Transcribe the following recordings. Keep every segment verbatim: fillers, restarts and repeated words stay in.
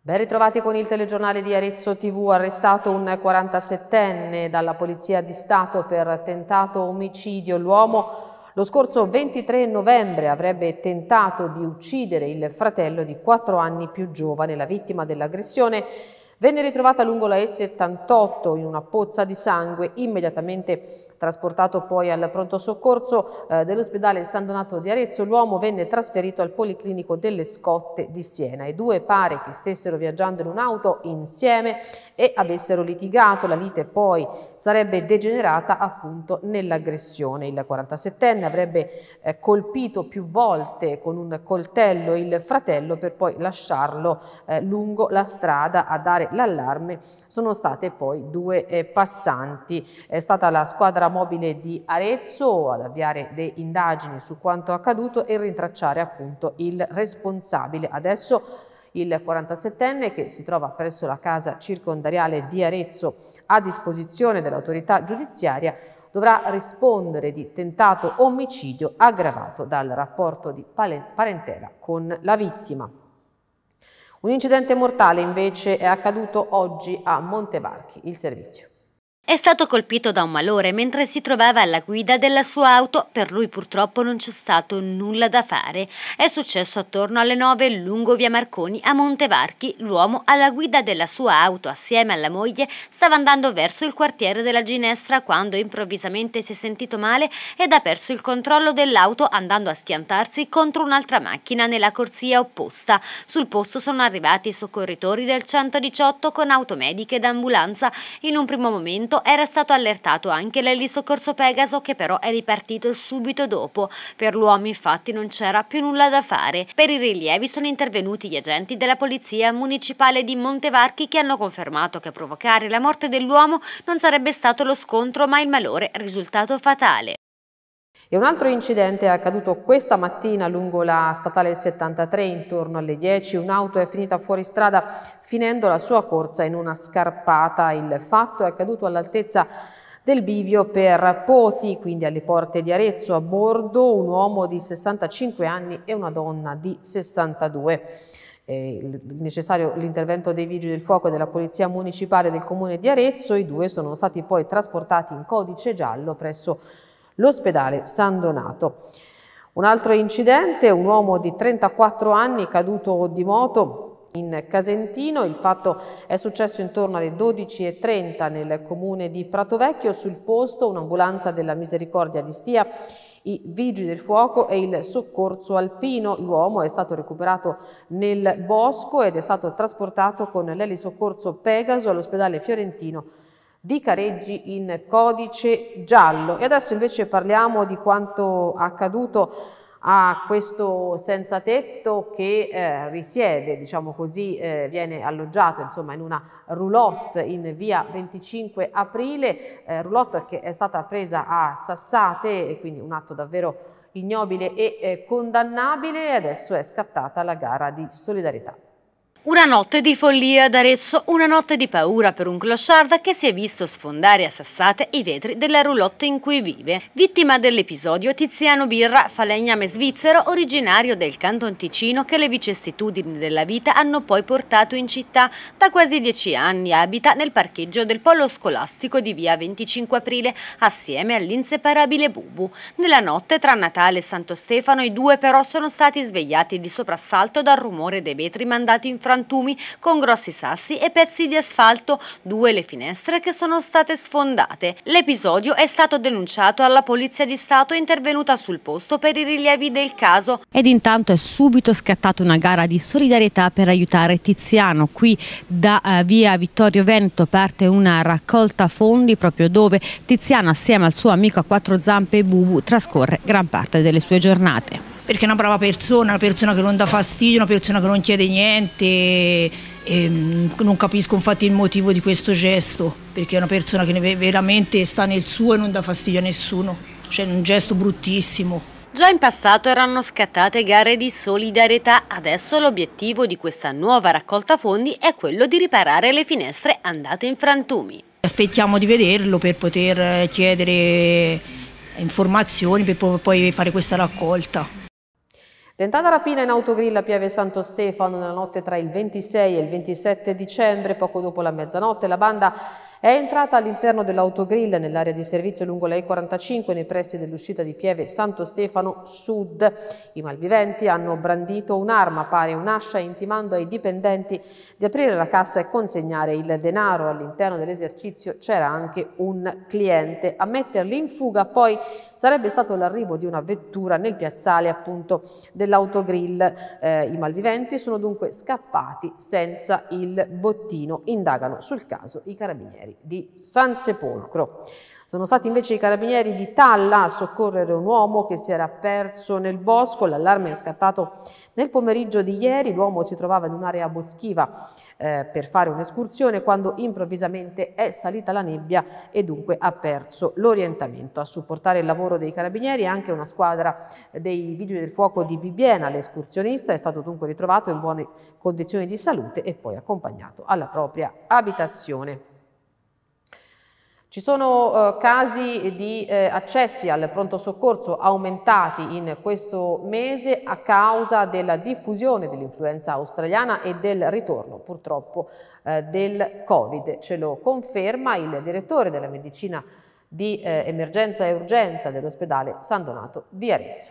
Ben ritrovati con il telegiornale di Arezzo tivù, arrestato un quarantasettenne dalla Polizia di Stato per tentato omicidio. L'uomo lo scorso ventitré novembre avrebbe tentato di uccidere il fratello di quattro anni più giovane. La vittima dell'aggressione venne ritrovata lungo la E settantotto in una pozza di sangue, immediatamente trasportato poi al pronto soccorso eh, dell'ospedale San Donato di Arezzo. L'uomo venne trasferito al Policlinico delle Scotte di Siena. I due pare che stessero viaggiando in un'auto insieme e avessero litigato. La lite poi sarebbe degenerata appunto nell'aggressione. Il quarantasettenne avrebbe eh, colpito più volte con un coltello il fratello per poi lasciarlo eh, lungo la strada a dare l'allarme. Sono state poi due eh, passanti. È stata la squadra mobile di Arezzo ad avviare le indagini su quanto accaduto e rintracciare appunto il responsabile. Adesso il quarantasettenne, che si trova presso la casa circondariale di Arezzo a disposizione dell'autorità giudiziaria, dovrà rispondere di tentato omicidio aggravato dal rapporto di parentela con la vittima. Un incidente mortale invece è accaduto oggi a Montevarchi. Il servizio. È stato colpito da un malore mentre si trovava alla guida della sua auto. Per lui purtroppo non c'è stato nulla da fare. È successo attorno alle nove lungo via Marconi a Montevarchi. L'uomo alla guida della sua auto assieme alla moglie stava andando verso il quartiere della Ginestra quando improvvisamente si è sentito male ed ha perso il controllo dell'auto andando a schiantarsi contro un'altra macchina nella corsia opposta. Sul posto sono arrivati i soccorritori del centodiciotto con automediche ed ambulanza. In un primo momento era stato allertato anche l'elisoccorso Pegaso, che però è ripartito subito dopo. Per l'uomo infatti non c'era più nulla da fare. Per i rilievi sono intervenuti gli agenti della Polizia Municipale di Montevarchi, che hanno confermato che a provocare la morte dell'uomo non sarebbe stato lo scontro ma il malore risultato fatale. E un altro incidente è accaduto questa mattina lungo la statale settantatré intorno alle dieci. Un'auto è finita fuori strada finendo la sua corsa in una scarpata. Il fatto è accaduto all'altezza del bivio per Poti, quindi alle porte di Arezzo. A bordo un uomo di sessantacinque anni e una donna di sessantadue. È necessario l'intervento dei vigili del fuoco e della Polizia Municipale del Comune di Arezzo. I due sono stati poi trasportati in codice giallo presso l'ospedale San Donato. Un altro incidente, un uomo di trentaquattro anni caduto di moto in Casentino. Il fatto è successo intorno alle dodici e trenta nel comune di Pratovecchio. Sul posto un'ambulanza della Misericordia di Stia, i vigili del fuoco e il soccorso alpino. L'uomo è stato recuperato nel bosco ed è stato trasportato con l'elisoccorso Pegaso all'ospedale fiorentino di Careggi in codice giallo. E adesso invece parliamo di quanto accaduto a questo senza tetto che eh, risiede, diciamo così, eh, viene alloggiato insomma in una roulotte in via venticinque aprile, eh, roulotte che è stata presa a sassate e quindi un atto davvero ignobile e eh, condannabile. E adesso è scattata la gara di solidarietà. Una notte di follia ad Arezzo, una notte di paura per un clochard che si è visto sfondare a sassate i vetri della roulotte in cui vive. Vittima dell'episodio Tiziano Birra, falegname svizzero originario del Canton Ticino, che le vicissitudini della vita hanno poi portato in città. Da quasi dieci anni abita nel parcheggio del polo scolastico di via venticinque aprile assieme all'inseparabile Bubu. Nella notte tra Natale e Santo Stefano i due però sono stati svegliati di soprassalto dal rumore dei vetri mandati in frantumi con grossi sassi e pezzi di asfalto, due le finestre che sono state sfondate. L'episodio è stato denunciato alla Polizia di Stato, intervenuta sul posto per i rilievi del caso. Ed intanto è subito scattata una gara di solidarietà per aiutare Tiziano. Qui da uh, via Vittorio Veneto parte una raccolta fondi proprio dove Tiziano assieme al suo amico a quattro zampe Bubu trascorre gran parte delle sue giornate. Perché è una brava persona, una persona che non dà fastidio, una persona che non chiede niente e, e non capisco infatti il motivo di questo gesto, perché è una persona che veramente sta nel suo e non dà fastidio a nessuno, cioè un gesto bruttissimo. Già in passato erano scattate gare di solidarietà, adesso l'obiettivo di questa nuova raccolta fondi è quello di riparare le finestre andate in frantumi. Aspettiamo di vederlo per poter chiedere informazioni, per poi fare questa raccolta. Tentata rapina in autogrill a Pieve Santo Stefano nella notte tra il ventisei e il ventisette dicembre, poco dopo la mezzanotte, la banda è entrata all'interno dell'autogrill nell'area di servizio lungo la E quarantacinque nei pressi dell'uscita di Pieve Santo Stefano Sud. I malviventi hanno brandito un'arma pari a un'ascia intimando ai dipendenti di aprire la cassa e consegnare il denaro. All'interno dell'esercizio c'era anche un cliente. A metterli in fuga poi sarebbe stato l'arrivo di una vettura nel piazzale appunto dell'autogrill. Eh, I malviventi sono dunque scappati senza il bottino. Indagano sul caso i carabinieri di Sansepolcro. Sono stati invece i carabinieri di Talla a soccorrere un uomo che si era perso nel bosco. L'allarme è scattato nel pomeriggio di ieri. L'uomo si trovava in un'area boschiva eh, per fare un'escursione quando improvvisamente è salita la nebbia e dunque ha perso l'orientamento. A supportare il lavoro dei carabinieri anche una squadra dei vigili del fuoco di Bibbiena. L'escursionista è stato dunque ritrovato in buone condizioni di salute e poi accompagnato alla propria abitazione. Ci sono eh, casi di eh, accessi al pronto soccorso aumentati in questo mese a causa della diffusione dell'influenza australiana e del ritorno purtroppo eh, del Covid. Ce lo conferma il direttore della medicina di eh, emergenza e urgenza dell'ospedale San Donato di Arezzo.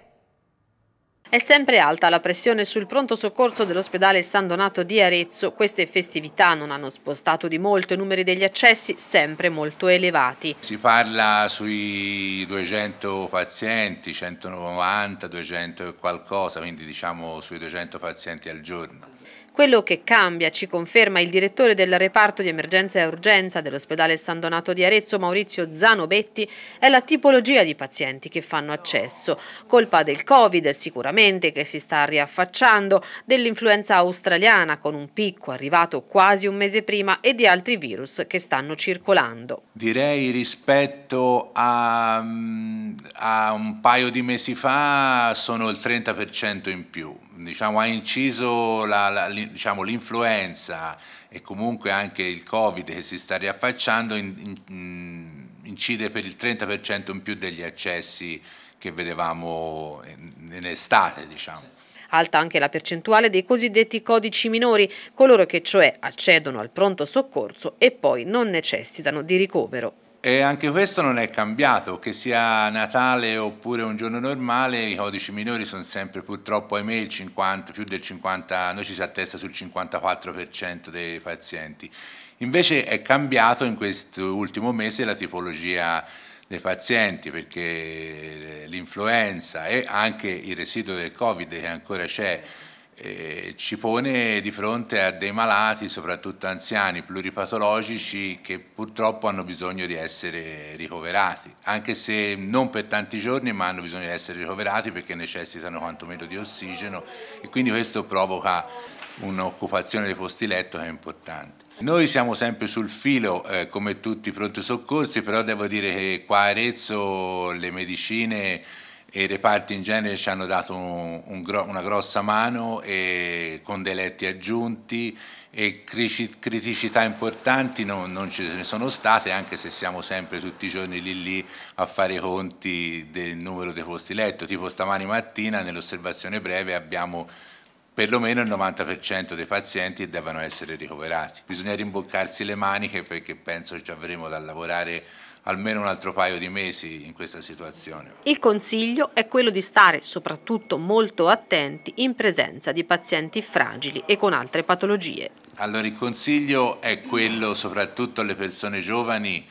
È sempre alta la pressione sul pronto soccorso dell'ospedale San Donato di Arezzo. Queste festività non hanno spostato di molto i numeri degli accessi, sempre molto elevati. Si parla sui duecento pazienti, centonovanta, duecento e qualcosa, quindi diciamo sui duecento pazienti al giorno. Quello che cambia, ci conferma il direttore del reparto di emergenza e urgenza dell'ospedale San Donato di Arezzo, Maurizio Zanobetti, è la tipologia di pazienti che fanno accesso. Colpa del Covid sicuramente, che si sta riaffacciando, dell'influenza australiana con un picco arrivato quasi un mese prima e di altri virus che stanno circolando. Direi rispetto a, a un paio di mesi fa sono il trenta per cento in più. Diciamo, ha inciso la, la, diciamo, l'influenza e comunque anche il Covid che si sta riaffacciando in, in, incide per il trenta per cento in più degli accessi che vedevamo in, in estate, diciamo. Alta anche la percentuale dei cosiddetti codici minori, coloro che cioè accedono al pronto soccorso e poi non necessitano di ricovero. E anche questo non è cambiato, che sia Natale oppure un giorno normale, i codici minori sono sempre purtroppo, ahimè, il cinquanta, più del cinquanta, noi ci si attesta sul cinquantaquattro per cento dei pazienti. Invece è cambiato in questo ultimo mese la tipologia dei pazienti, perché l'influenza e anche il residuo del Covid che ancora c'è Eh, ci pone di fronte a dei malati, soprattutto anziani, pluripatologici, che purtroppo hanno bisogno di essere ricoverati, anche se non per tanti giorni, ma hanno bisogno di essere ricoverati perché necessitano quantomeno di ossigeno e quindi questo provoca un'occupazione dei posti letto che è importante. Noi siamo sempre sul filo eh, come tutti i pronti soccorsi, però devo dire che qua a Arezzo le medicine e i reparti in genere ci hanno dato un, un, una grossa mano e con dei letti aggiunti e criticità importanti non, non ce ne sono state, anche se siamo sempre tutti i giorni lì lì a fare i conti del numero dei posti letto. Tipo stamani mattina nell'osservazione breve abbiamo perlomeno il novanta per cento dei pazienti che devono essere ricoverati. Bisogna rimboccarsi le maniche perché penso che ci avremo da lavorare almeno un altro paio di mesi in questa situazione. Il consiglio è quello di stare soprattutto molto attenti in presenza di pazienti fragili e con altre patologie. Allora il consiglio è quello soprattutto alle persone giovani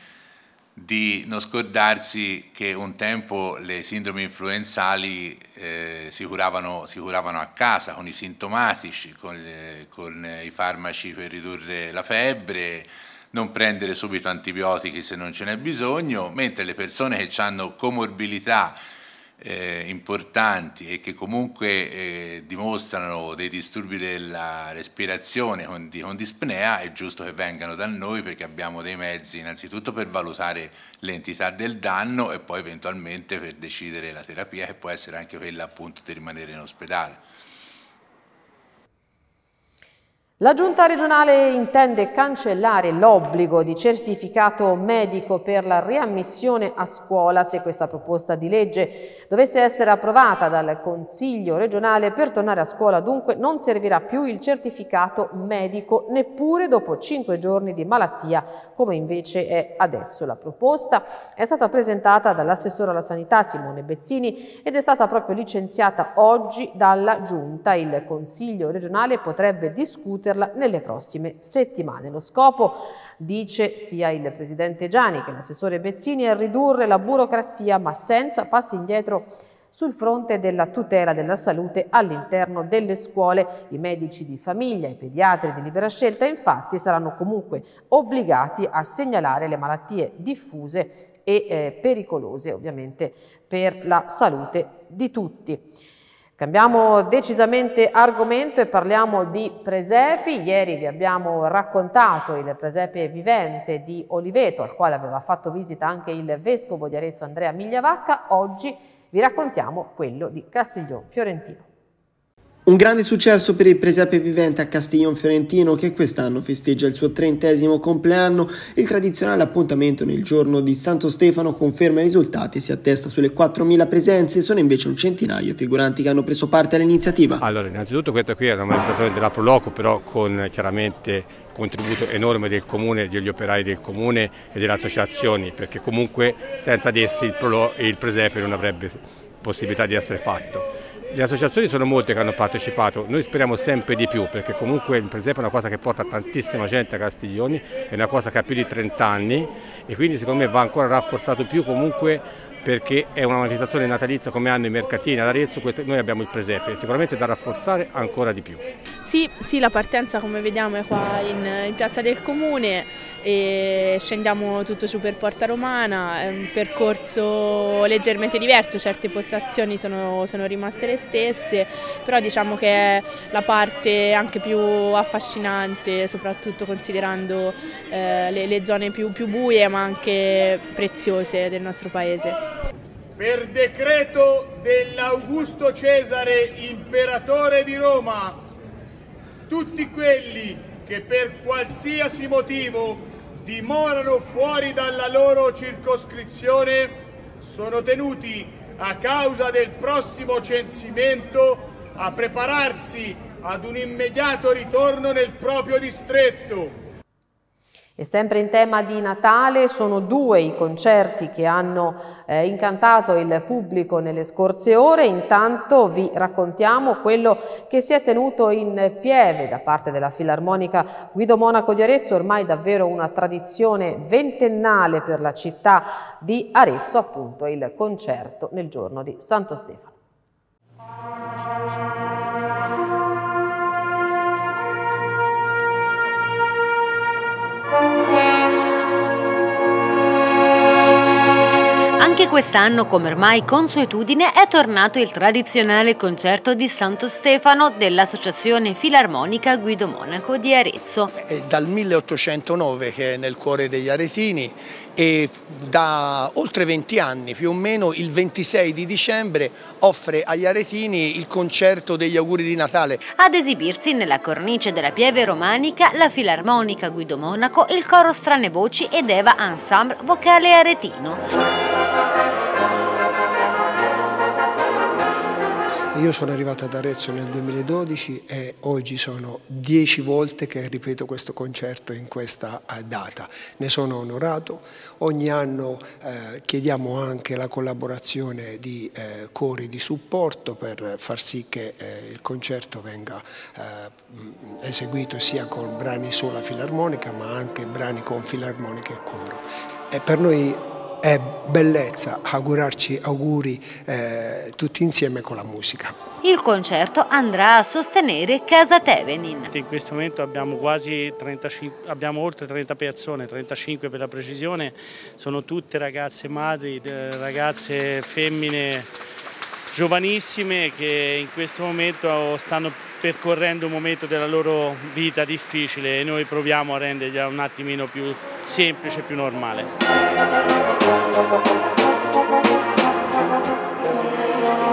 di non scordarsi che un tempo le sindromi influenzali eh, si, curavano, si curavano a casa con i sintomatici, con, le, con i farmaci per ridurre la febbre, non prendere subito antibiotici se non ce n'è bisogno, mentre le persone che hanno comorbilità eh, importanti e che comunque eh, dimostrano dei disturbi della respirazione con, di, con dispnea è giusto che vengano da noi perché abbiamo dei mezzi innanzitutto per valutare l'entità del danno e poi eventualmente per decidere la terapia che può essere anche quella appunto di rimanere in ospedale. La Giunta regionale intende cancellare l'obbligo di certificato medico per la riammissione a scuola se questa proposta di legge dovesse essere approvata dal Consiglio regionale. Per tornare a scuola dunque non servirà più il certificato medico neppure dopo cinque giorni di malattia, come invece è adesso. La proposta è stata presentata dall'assessore alla sanità Simone Bezzini ed è stata proprio licenziata oggi dalla Giunta. Il Consiglio regionale potrebbe discutere nelle prossime settimane. Lo scopo, dice sia il presidente Giani che l'assessore Bezzini, è ridurre la burocrazia ma senza passi indietro sul fronte della tutela della salute all'interno delle scuole. I medici di famiglia, i pediatri di libera scelta infatti saranno comunque obbligati a segnalare le malattie diffuse e eh, pericolose ovviamente per la salute di tutti. Cambiamo decisamente argomento e parliamo di presepi. Ieri vi abbiamo raccontato il presepe vivente di Oliveto, al quale aveva fatto visita anche il vescovo di Arezzo Andrea Migliavacca. Oggi vi raccontiamo quello di Castiglion Fiorentino. Un grande successo per il presepe vivente a Castiglion Fiorentino, che quest'anno festeggia il suo trentesimo compleanno. Il tradizionale appuntamento nel giorno di Santo Stefano conferma i risultati e si attesta sulle quattromila presenze. Sono invece un centinaio i figuranti che hanno preso parte all'iniziativa. Allora, innanzitutto questa qui è una manifestazione della Proloco, però con chiaramente contributo enorme del comune, degli operai del comune e delle associazioni, perché comunque senza di essi il, Prolo, il presepe non avrebbe possibilità di essere fatto. Le associazioni sono molte che hanno partecipato, noi speriamo sempre di più, perché comunque il presepe è una cosa che porta tantissima gente a Castiglioni, è una cosa che ha più di trenta anni e quindi secondo me va ancora rafforzato più comunque, perché è una manifestazione natalizia come hanno i mercatini ad Arezzo. Noi abbiamo il presepe, sicuramente da rafforzare ancora di più. Sì, sì, la partenza come vediamo è qua in, in piazza del comune e scendiamo tutto su per Porta Romana. È un percorso leggermente diverso, certe postazioni sono, sono rimaste le stesse, però diciamo che è la parte anche più affascinante, soprattutto considerando eh, le, le zone più, più buie ma anche preziose del nostro paese. Per decreto dell'Augusto Cesare, imperatore di Roma, tutti quelli che per qualsiasi motivo dimorano fuori dalla loro circoscrizione sono tenuti, a causa del prossimo censimento, a prepararsi ad un immediato ritorno nel proprio distretto. E sempre in tema di Natale, sono due i concerti che hanno eh, incantato il pubblico nelle scorse ore. Intanto vi raccontiamo quello che si è tenuto in Pieve da parte della Filarmonica Guido Monaco di Arezzo, ormai davvero una tradizione ventennale per la città di Arezzo, appunto il concerto nel giorno di Santo Stefano. Anche quest'anno, come ormai consuetudine, è tornato il tradizionale concerto di Santo Stefano dell'Associazione Filarmonica Guido Monaco di Arezzo. È dal milleottocentonove che è nel cuore degli aretini e da oltre venti anni più o meno il ventisei di dicembre offre agli aretini il concerto degli auguri di Natale. Ad esibirsi nella cornice della Pieve romanica la Filarmonica Guido Monaco, il coro Strane Voci ed Eva Ensemble Vocale Aretino. Io sono arrivato ad Arezzo nel duemiladodici e oggi sono dieci volte che ripeto questo concerto in questa data. Ne sono onorato. Ogni anno eh, chiediamo anche la collaborazione di eh, cori di supporto per far sì che eh, il concerto venga eh, eseguito sia con brani sola filarmonica ma anche brani con filarmonica e coro. E per noi è bellezza augurarci auguri eh, tutti insieme con la musica. Il concerto andrà a sostenere Casa Tevenin. In questo momento abbiamo quasi trentacinque, abbiamo oltre trenta persone, trentacinque per la precisione, sono tutte ragazze madri, ragazze femmine giovanissime che in questo momento stanno percorrendo un momento della loro vita difficile e noi proviamo a rendergliela un attimino più semplice e più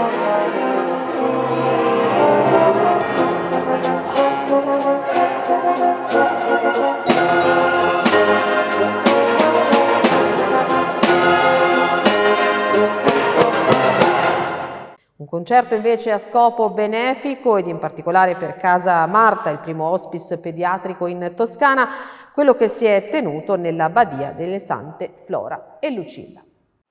normale. concerto invece a scopo benefico ed in particolare per Casa Marta, il primo hospice pediatrico in Toscana, quello che si è tenuto nella Badia delle Sante Flora e Lucilla.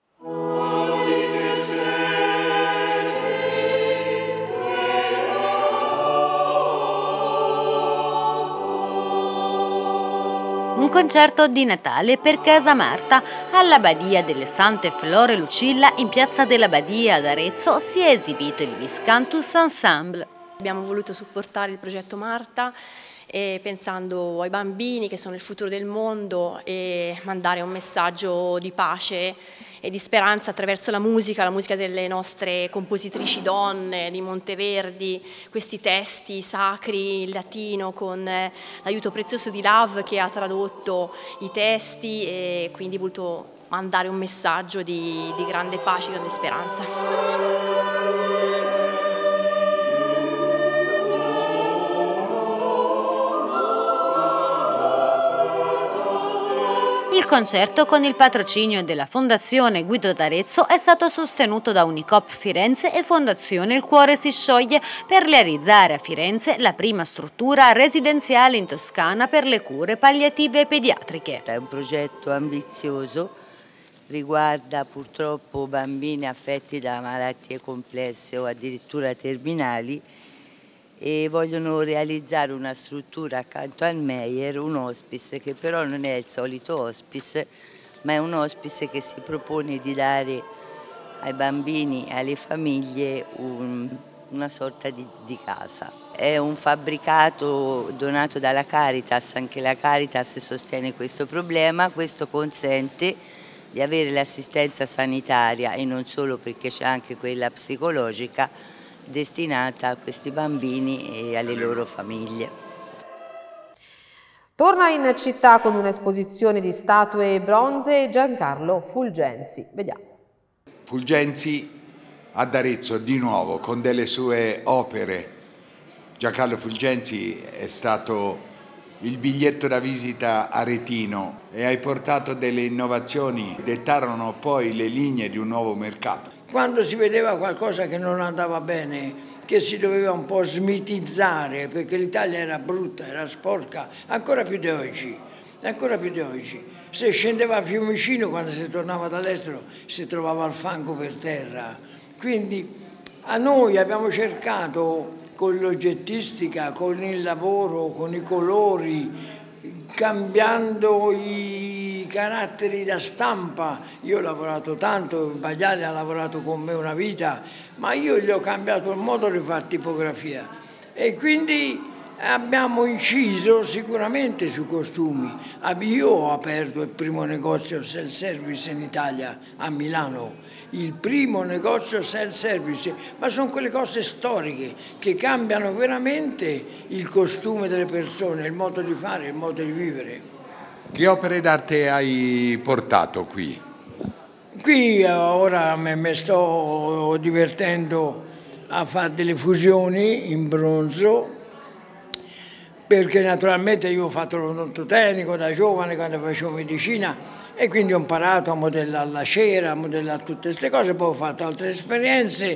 Un concerto di Natale per Casa Marta. Alla Badia delle Sante Flore Lucilla, in piazza della Badia ad Arezzo, si è esibito il Viscantus Ensemble. Abbiamo voluto supportare il progetto Marta e pensando ai bambini che sono il futuro del mondo e mandare un messaggio di pace e di speranza attraverso la musica, la musica delle nostre compositrici donne di Monteverdi, questi testi sacri in latino con l'aiuto prezioso di Love che ha tradotto i testi e quindi voluto mandare un messaggio di, di grande pace, grande speranza. Il concerto, con il patrocinio della Fondazione Guido d'Arezzo, è stato sostenuto da Unicoop Firenze e Fondazione Il Cuore si scioglie per realizzare a Firenze la prima struttura residenziale in Toscana per le cure palliative pediatriche. È un progetto ambizioso, riguarda purtroppo bambini affetti da malattie complesse o addirittura terminali, e vogliono realizzare una struttura accanto al Meyer, un hospice che però non è il solito hospice, ma è un hospice che si propone di dare ai bambini e alle famiglie un, una sorta di, di casa. È un fabbricato donato dalla Caritas, anche la Caritas sostiene questo problema, questo consente di avere l'assistenza sanitaria e non solo, perché c'è anche quella psicologica destinata a questi bambini e alle loro famiglie. Torna in città con un'esposizione di statue e bronze Giancarlo Fulgenzi. Vediamo. Fulgenzi ad Arezzo di nuovo con delle sue opere. Giancarlo Fulgenzi è stato il biglietto da visita aretino e hai portato delle innovazioni, dettarono poi le linee di un nuovo mercato. Quando si vedeva qualcosa che non andava bene, che si doveva un po' smitizzare, perché l'Italia era brutta, era sporca, ancora più di oggi, ancora più di oggi. Se scendeva a Fiumicino, quando si tornava dall'estero, si trovava il fango per terra. Quindi a noi abbiamo cercato con l'oggettistica, con il lavoro, con i colori, cambiando i caratteri da stampa. Io ho lavorato tanto, Bagliali ha lavorato con me una vita, ma io gli ho cambiato il modo di fare tipografia e quindi abbiamo inciso sicuramente sui costumi. Io ho aperto il primo negozio self-service in Italia, a Milano, il primo negozio self-service, ma sono quelle cose storiche che cambiano veramente il costume delle persone, il modo di fare, il modo di vivere. Che opere d'arte hai portato qui? Qui ora mi sto divertendo a fare delle fusioni in bronzo, perché naturalmente io ho fatto l'odontotecnico da giovane quando facevo medicina e quindi ho imparato a modellare la cera, a modellare tutte queste cose, poi ho fatto altre esperienze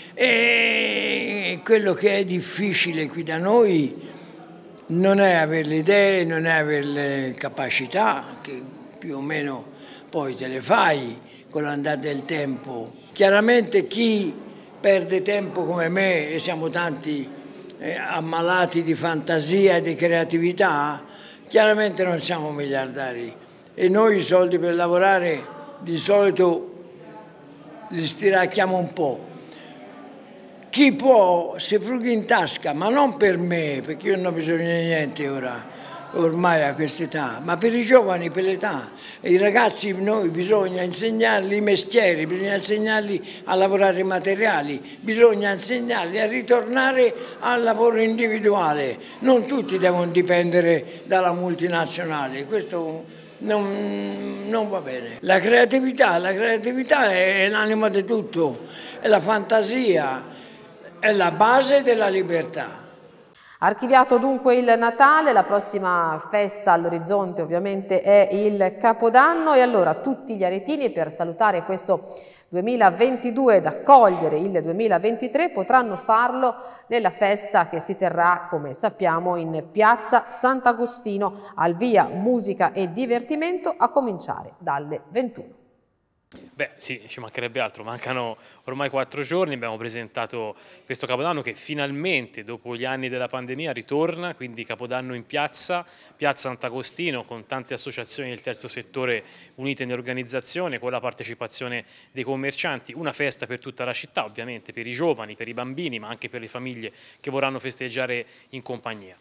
e quello che è difficile qui da noi non è avere le idee, non è avere le capacità, che più o meno poi te le fai con l'andare del tempo. Chiaramente chi perde tempo come me, e siamo tanti eh, ammalati di fantasia e di creatività, chiaramente non siamo miliardari e noi i soldi per lavorare di solito li stiracchiamo un po'. Chi può si frughi in tasca, ma non per me, perché io non ho bisogno di niente ora, ormai a quest'età, ma per i giovani, per l'età. I ragazzi noi bisogna insegnarli i mestieri, bisogna insegnarli a lavorare i materiali, bisogna insegnarli a ritornare al lavoro individuale. Non tutti devono dipendere dalla multinazionale, questo non, non va bene. La creatività, la creatività è l'anima di tutto, è la fantasia, è la base della libertà. Archiviato dunque il Natale, la prossima festa all'orizzonte ovviamente è il Capodanno e allora tutti gli aretini, per salutare questo duemilaventidue ed accogliere il duemilaventitré potranno farlo nella festa che si terrà, come sappiamo, in piazza Sant'Agostino, al via musica e divertimento, a cominciare dalle ventuno. Beh sì, ci mancherebbe altro, mancano ormai quattro giorni, abbiamo presentato questo Capodanno che finalmente dopo gli anni della pandemia ritorna, quindi Capodanno in piazza, piazza Sant'Agostino, con tante associazioni del terzo settore unite in organizzazione, con la partecipazione dei commercianti, una festa per tutta la città ovviamente, per i giovani, per i bambini, ma anche per le famiglie che vorranno festeggiare in compagnia.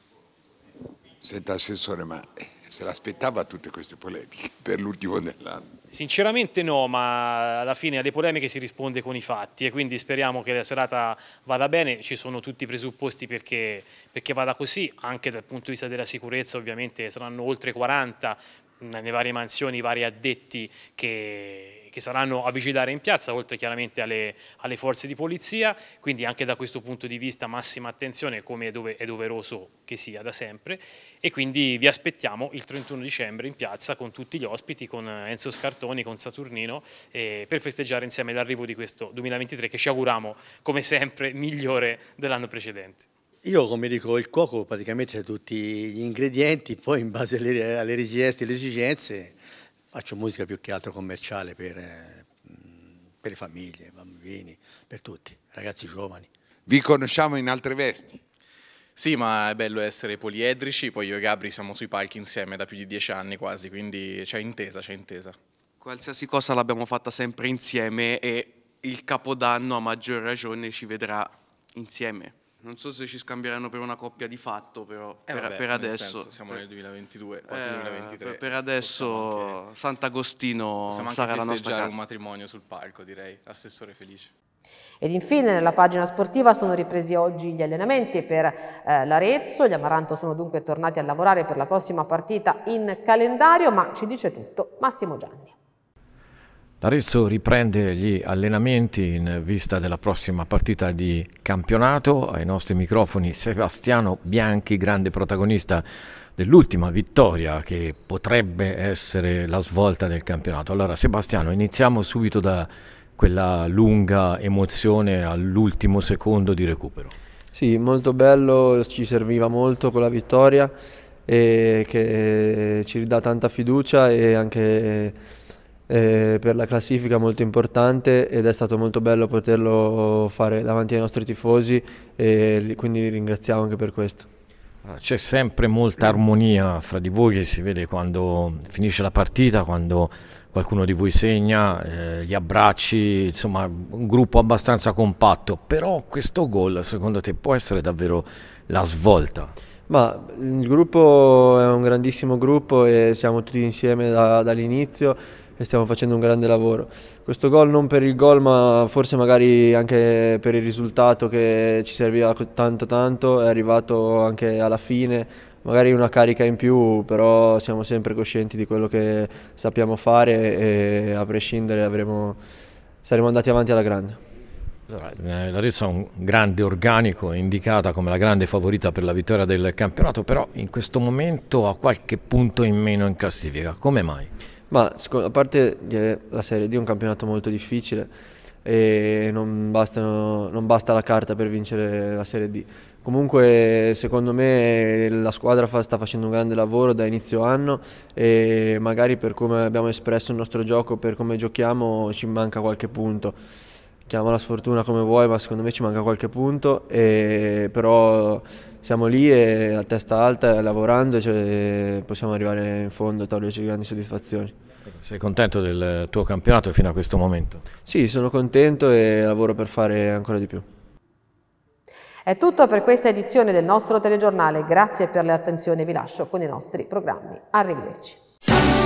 Senta Assessore, ma se l'aspettava tutte queste polemiche per l'ultimo dell'anno? Sinceramente no, ma alla fine alle polemiche si risponde con i fatti e quindi speriamo che la serata vada bene, ci sono tutti i presupposti perché, perché vada così, anche dal punto di vista della sicurezza ovviamente saranno oltre quaranta nelle varie mansioni, i vari addetti che, che saranno a vigilare in piazza, oltre chiaramente alle, alle forze di polizia, quindi anche da questo punto di vista massima attenzione, come è, dove, è doveroso che sia da sempre, e quindi vi aspettiamo il trentuno dicembre in piazza con tutti gli ospiti, con Enzo Scartoni, con Saturnino, eh, per festeggiare insieme l'arrivo di questo duemilaventitré che ci auguriamo come sempre migliore dell'anno precedente. Io, come dico, il cuoco praticamente ha tutti gli ingredienti, poi in base alle, alle richieste e alle esigenze faccio musica più che altro commerciale per, eh, per le famiglie, bambini, per tutti, ragazzi giovani. Vi conosciamo in altre vesti? Sì, ma è bello essere poliedrici, poi io e Gabri siamo sui palchi insieme da più di dieci anni quasi, quindi c'è intesa, c'è intesa. Qualsiasi cosa l'abbiamo fatta sempre insieme e il Capodanno a maggior ragione ci vedrà insieme. Non so se ci scambieranno per una coppia di fatto, però eh per, vabbè, per adesso... Senso, siamo nel duemilaventidue, quasi eh, duemilaventitré. Per, per adesso anche, Sant'Agostino sarà la nostra casa. Un matrimonio sul palco, direi. Assessore felice. Ed infine nella pagina sportiva sono ripresi oggi gli allenamenti per eh, l'Arezzo. Gli Amaranto sono dunque tornati a lavorare per la prossima partita in calendario, ma ci dice tutto Massimo Gianni. L'Arezzo riprende gli allenamenti in vista della prossima partita di campionato. Ai nostri microfoni Sebastiano Bianchi, grande protagonista dell'ultima vittoria che potrebbe essere la svolta del campionato. Allora Sebastiano, iniziamo subito da quella lunga emozione all'ultimo secondo di recupero. Sì, molto bello, ci serviva molto con la vittoria e che ci ridà tanta fiducia e anche eh, per la classifica molto importante, ed è stato molto bello poterlo fare davanti ai nostri tifosi e quindi li ringraziamo anche per questo. C'è sempre molta armonia fra di voi, che si vede quando finisce la partita, quando qualcuno di voi segna, eh, gli abbracci, insomma un gruppo abbastanza compatto, però questo gol secondo te può essere davvero la svolta? Ma il gruppo è un grandissimo gruppo e siamo tutti insieme da, dall'inizio e stiamo facendo un grande lavoro. Questo gol non per il gol, ma forse magari anche per il risultato che ci serviva tanto tanto, è arrivato anche alla fine, magari una carica in più, però siamo sempre coscienti di quello che sappiamo fare e a prescindere avremo, saremo andati avanti alla grande. Allora, l'Arezzo ha un grande organico, è indicata come la grande favorita per la vittoria del campionato, però in questo momento ha qualche punto in meno in classifica. Come mai? Ma a parte che la Serie D è un campionato molto difficile e non, bastano, non basta la carta per vincere la Serie D. Comunque secondo me la squadra fa, sta facendo un grande lavoro da inizio anno e magari per come abbiamo espresso il nostro gioco, per come giochiamo, ci manca qualche punto. Chiamala sfortuna come vuoi, ma secondo me ci manca qualche punto, e però siamo lì e a testa alta lavorando, cioè, possiamo arrivare in fondo e toglierci grandi soddisfazioni. Sei contento del tuo campionato fino a questo momento? Sì, sono contento e lavoro per fare ancora di più. È tutto per questa edizione del nostro telegiornale, grazie per l'attenzione, vi lascio con i nostri programmi. Arrivederci.